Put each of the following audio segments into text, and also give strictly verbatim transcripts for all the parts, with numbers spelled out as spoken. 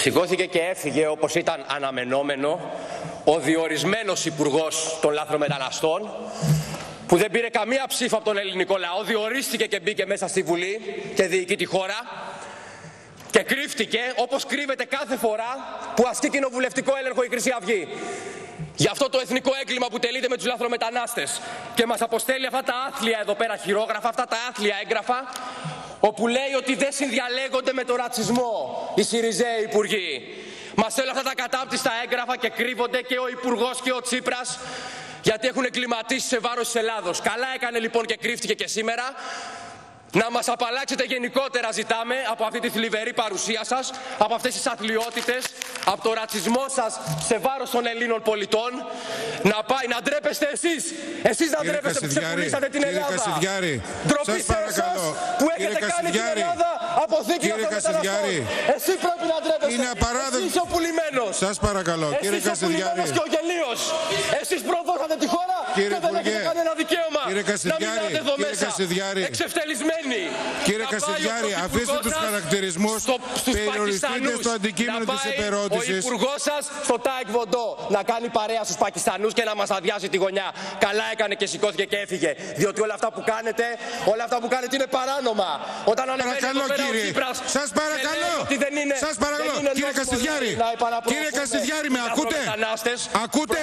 Σηκώθηκε και έφυγε, όπως ήταν αναμενόμενο, ο διορισμένος υπουργός των λαθρομεταναστών, που δεν πήρε καμία ψήφο από τον ελληνικό λαό, διορίστηκε και μπήκε μέσα στη Βουλή και διοικεί τη χώρα και κρύφτηκε όπως κρύβεται κάθε φορά που ασκεί κοινοβουλευτικό έλεγχο η Χρυσή Αυγή. Γι' αυτό το εθνικό έγκλημα που τελείται με τους λαθρομετανάστες και μας αποστέλει αυτά τα άθλια εδώ πέρα χειρόγραφα, αυτά τα άθλια έγγραφα, όπου λέει ότι δεν συνδιαλέγονται με το ρατσισμό οι Σιριζέοι υπουργοί. Μας στέλνουν αυτά τα κατάπτυστα έγγραφα και κρύβονται και ο υπουργός και ο Τσίπρας, γιατί έχουν εγκληματίσει σε βάρος της Ελλάδος. Καλά έκανε λοιπόν και κρύφτηκε και σήμερα. Να μας απαλλάξετε γενικότερα, ζητάμε, από αυτή τη θλιβερή παρουσία σας, από αυτές τις αθλιότητες, από το ρατσισμό σας σε βάρος των Ελλήνων πολιτών. Να πάει, να ντρέπεστε εσείς, εσείς να ντρέπεστε που ξεπουλήσατε την Ελλάδα. Ντροπή σε εσάς που έχετε κάνει την Ελλάδα αποθήκη λαθρομεταναστών. Εσύ πρέπει να ντρέπεστε. Είναι απαράδεκτο. Εσύ είσαι ο πουλημένος. Σας παρακαλώ, κύριε Κασιδιάρη. Εσείς ο πουλημένος και ο γελίος. Εσείς προδώσατε τη χώρα και δεν έχετε κανένα δικαίωμα να μιλάτε εδώ μέσα. Εξευτελισμένοι. Κύριε Κασιδιάρη, αφήστε τους χαρακτηρισμούς, περιοριστείτε στο αντικείμενο της επερώτησης. Ο υπουργός σας στο Τάικβοντό να κάνει παρέα στους Πακιστανούς και να μας αδειάσει τη γωνιά. Καλά έκανε και σηκώθηκε και έφυγε. Διότι όλα αυτά που κάνετε, όλα αυτά που κάνετε είναι παράνομα. Όταν παρακαλώ κύριε, σας παρακαλώ, σας παρακαλώ, κύριε Κασιδιάρη, κύριε Κασιδιάρη, με ακούτε, ακούτε,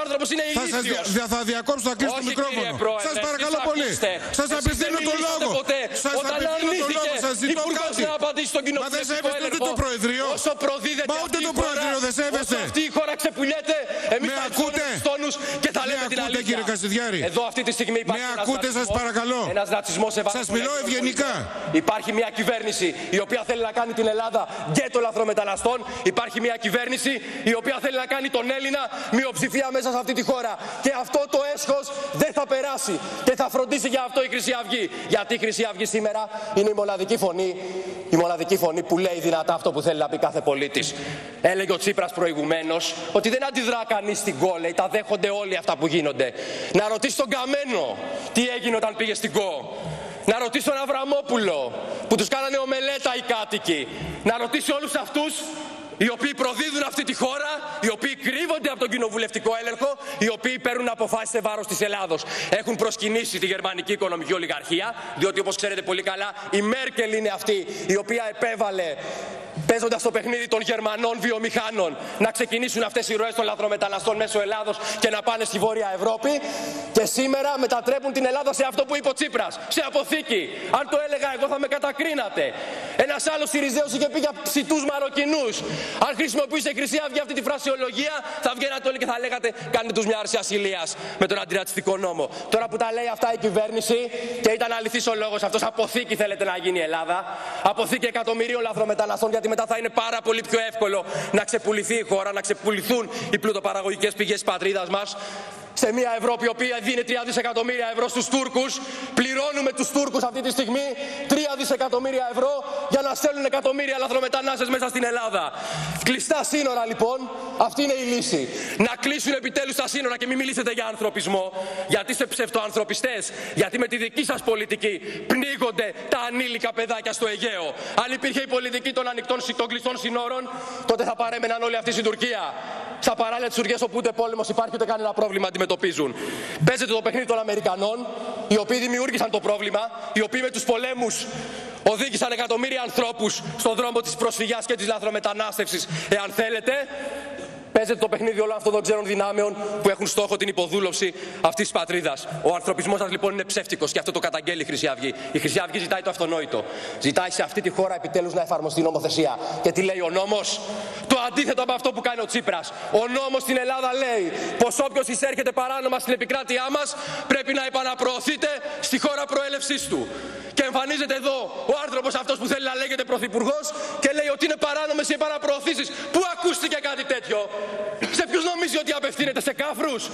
θα διακόψω, θα κλείσω το μικρόφωνο. Σας παρακαλώ πολύ, σας απευθύνω το λόγο. Σας Όταν αρνήθηκε υπουργός να απαντήσει στον κοινοβουλευτικό έλεγχο, όσο προδίδεται αυτή η χώρα, όσο αυτή η χώρα ξεπουλιέται, εμείς θα εξώνουμε τους τόνους και θα λέμε την αλήθεια. Κύριε Κασιδιάρη. Εδώ αυτή τη στιγμή υπάρχει με ένας ακούτε, ρατσισμός, σας παρακαλώ. ένας ρατσισμός σε βάρος. Σας μιλώ ευγενικά. Υπάρχει μια κυβέρνηση η οποία θέλει να κάνει την Ελλάδα γκέτο λαθρομεταναστών. Υπάρχει μια κυβέρνηση η οποία θέλει να κάνει τον Έλληνα μειοψηφία μέσα σε αυτή τη χώρα. Και αυτό το έσχος δεν θα περάσει. Και θα φροντίσει για αυτό η Χρυσή Αυγή. Γιατί η Χρυσή Αυγή σήμερα είναι η μοναδική φωνή, η μοναδική φωνή που λέει δυνατά αυτό που θέλει να πει κάθε πολίτης. Έλεγε ο Τσίπρας προηγουμένως ότι δεν αντιδρά κανείς στην ΚΟ, λέει, τα δέχονται όλοι αυτά που γίνονται. Να ρωτήσει τον Καμένο τι έγινε όταν πήγε στην ΚΟ. Να ρωτήσει τον Αβραμόπουλο που τους κάνανε ομελέτα οι κάτοικοι. Να ρωτήσει όλους αυτούς οι οποίοι προδίδουν αυτή τη χώρα, οι οποίοι κρύβονται από τον κοινοβουλευτικό έλεγχο, οι οποίοι παίρνουν αποφάσεις σε βάρος της Ελλάδος. Έχουν προσκυνήσει τη γερμανική οικονομική ολιγαρχία, διότι όπως ξέρετε πολύ καλά η Μέρκελ είναι αυτή η οποία επέβαλε, παίζοντας το παιχνίδι των Γερμανών βιομηχάνων, να ξεκινήσουν αυτές οι ροές των λαθρομεταναστών μέσω Ελλάδος και να πάνε στη Βόρεια Ευρώπη. Και σήμερα μετατρέπουν την Ελλάδα σε αυτό που είπε ο Τσίπρας, σε αποθήκη. Αν το έλεγα εγώ θα με κατακρίνατε. Ένας άλλος Σιριζέος είχε πει για ψητούς Μαροκινούς. Αν χρησιμοποιούσε η Χρυσή Αυγή αυτή τη φρασιολογία, θα βγαίνατε όλοι και θα λέγατε κάντε τους μια άρση ασυλίας με τον αντιρατσιστικό νόμο. Τώρα που τα λέει αυτά η κυβέρνηση και ήταν αληθής ο λόγος αυτός, αποθήκη θέλετε να γίνει η Ελλάδα. Αποθήκη εκατομμυρίων λαθρομεταναστών, γιατί μετά θα είναι πάρα πολύ πιο εύκολο να ξεπουληθεί η χώρα, να ξεπουληθούν οι πλουτοπαραγωγικές πηγές της πατρίδας μας. Σε μια Ευρώπη η οποία δίνει τρία δισεκατομμύρια ευρώ στους Τούρκους, πληρώνουμε τους Τούρκους αυτή τη στιγμή τρία δισεκατομμύρια ευρώ για να στέλνουν εκατομμύρια λαθρομετανάστες μέσα στην Ελλάδα. Κλειστά σύνορα λοιπόν, αυτή είναι η λύση. Να κλείσουν επιτέλους τα σύνορα και μην μιλήσετε για ανθρωπισμό, γιατί είστε ψευτοανθρωπιστές, γιατί με τη δική σας πολιτική πνίγονται τα ανήλικα παιδάκια στο Αιγαίο. Αν υπήρχε η πολιτική των ανοιχτών των κλειστών σύνορων, τότε θα παρέμεναν όλοι αυτοί στην Τουρκία. Στα παράλια της Τουρκίας όπου ούτε πόλεμος υπάρχει ούτε κανένα πρόβλημα αντιμετωπίζουν. Παίζετε το παιχνίδι των Αμερικανών, οι οποίοι δημιούργησαν το πρόβλημα, οι οποίοι με τους πολέμους οδήγησαν εκατομμύρια ανθρώπους στον δρόμο της προσφυγιάς και της λαθρομετανάστευσης. Εάν θέλετε, παίζετε το παιχνίδι όλων αυτών των ξένων δυνάμεων που έχουν στόχο την υποδούλωση αυτής της πατρίδας. Ο ανθρωπισμός σας λοιπόν είναι ψεύτικος και αυτό το καταγγέλει η Χρυσή Αυγή. Η Χρυσή Αυγή ζητάει το αυτονόητο. Ζητάει σε αυτή τη χώρα επιτέλους να εφαρμοστεί νομοθεσία. Και τι λέει ο νόμος? Το αντίθετο από αυτό που κάνει ο Τσίπρας. Ο νόμος στην Ελλάδα λέει πως όποιος εισέρχεται παράνομα στην επικράτειά μας πρέπει να επαναπροωθείται στη χώρα προέλευσής του. Και εμφανίζεται εδώ ο άνθρωπος αυτός που θέλει να λέγεται πρωθυπουργός και λέει ότι είναι παράνομες οι επαναπροωθήσεις. Πού ακούστηκε κάτι τέτοιο? Σε ποιους νομίζει ότι απευθύνεται? Σε κάφρους?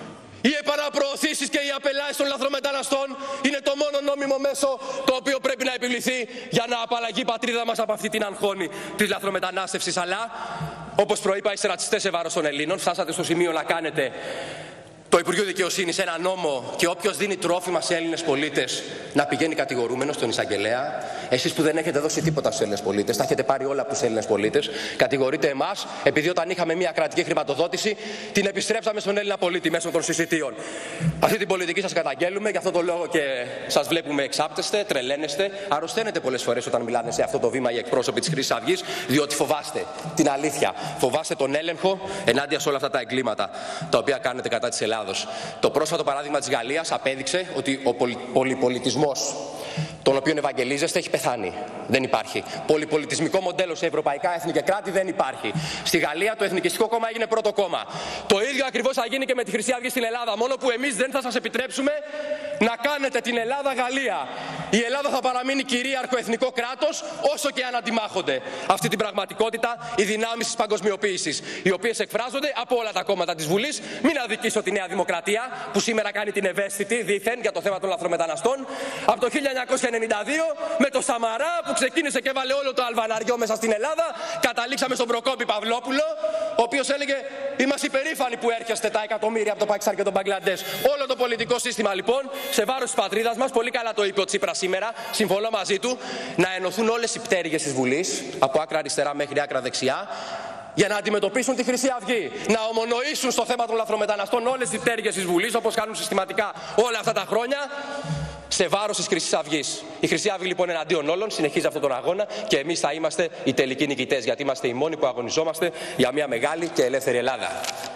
Οι επαναπροωθήσεις και οι απελάσεις των λαθρομεταναστών είναι το μόνο νόμιμο μέσο το οποίο πρέπει να επιβληθεί για να απαλλαγεί η πατρίδα μας από αυτή την αγχώνη της λαθρομετανάστευσης. Αλλά, όπως προείπα, είστε ρατσιστές σε βάρος των Ελλήνων. Φτάσατε στο σημείο να κάνετε το Υπουργείο Δικαιοσύνης ένα νόμο και όποιος δίνει τρόφιμα σε Έλληνες πολίτες να πηγαίνει κατηγορούμενος στον εισαγγελέα. Εσείς που δεν έχετε δώσει τίποτα στους Έλληνες πολίτες, τα έχετε πάρει όλα από τους Έλληνες πολίτες, κατηγορείτε εμάς επειδή όταν είχαμε μια κρατική χρηματοδότηση την επιστρέψαμε στον Έλληνα πολίτη μέσω των συσιτίων. Αυτή την πολιτική σας καταγγέλουμε, γι' αυτό το λόγο και σας βλέπουμε εξάπτεστε, τρελαίνεστε, αρρωσταίνετε πολλές φορές όταν μιλάνε σε αυτό το βήμα οι εκπρόσωποι της Χρυσής Αυγής, διότι φοβάστε την αλήθεια, φοβάστε τον έλεγχο ενάντια σε όλα αυτά τα εγκλήματα τα οποία κάνετε κατά της Ελλάδος. Το πρόσφατο παράδειγμα της Γαλλίας απέδειξε ότι ο πολυ... πολυπολιτισμός τον οποίο ευαγγελίζεστε έχει πεθάνει. Δεν υπάρχει. Πολυπολιτισμικό μοντέλο σε ευρωπαϊκά έθνη και κράτη δεν υπάρχει. Στη Γαλλία το Εθνικιστικό Κόμμα έγινε πρώτο κόμμα. Το ίδιο ακριβώς θα γίνει και με τη Χρυσή Αυγή στην Ελλάδα. Μόνο που εμείς δεν θα σας επιτρέψουμε να κάνετε την Ελλάδα Γαλλία. Η Ελλάδα θα παραμείνει κυρίαρχο εθνικό κράτος όσο και αν αντιμάχονται αυτή την πραγματικότητα οι δυνάμεις της παγκοσμιοποίησης, οι οποίες εκφράζονται από όλα τα κόμματα της Βουλής. Μην αδικήσω τη Νέα Δημοκρατία που σήμερα κάνει την ευαίσθητη δήθεν για το θέμα των λαθρομεταναστών. Από το χίλια εννιακόσια ενενήντα δύο με το Σαμαρά που ξεκίνησε και έβαλε όλο το αλβαναριό μέσα στην Ελλάδα, καταλήξαμε στον Προκόπη Παυλόπουλο, ο οποίος έλεγε είμαστε υπερήφανοι που έρχεστε τα εκατομμύρια από το Πακιστάν και τον Μπαγκλαντές. Όλο το πολιτικό σύστημα λοιπόν σε βάρος της πατρίδας μας, πολύ καλά το είπε ο Τσίπρας σήμερα, συμφωνώ μαζί του, να ενωθούν όλες οι πτέρυγες της Βουλής, από άκρα αριστερά μέχρι άκρα δεξιά, για να αντιμετωπίσουν τη Χρυσή Αυγή. Να ομονοήσουν στο θέμα των λαθρομεταναστών όλες οι πτέρυγες της Βουλής, όπως κάνουν συστηματικά όλα αυτά τα χρόνια, σε βάρος της Χρυσής Αυγής. Η Χρυσή Αυγή λοιπόν εναντίον όλων συνεχίζει αυτόν τον αγώνα και εμείς θα είμαστε οι τελικοί νικητές, γιατί είμαστε οι μόνοι που αγωνιζόμαστε για μια μεγάλη και ελεύθερη Ελλάδα.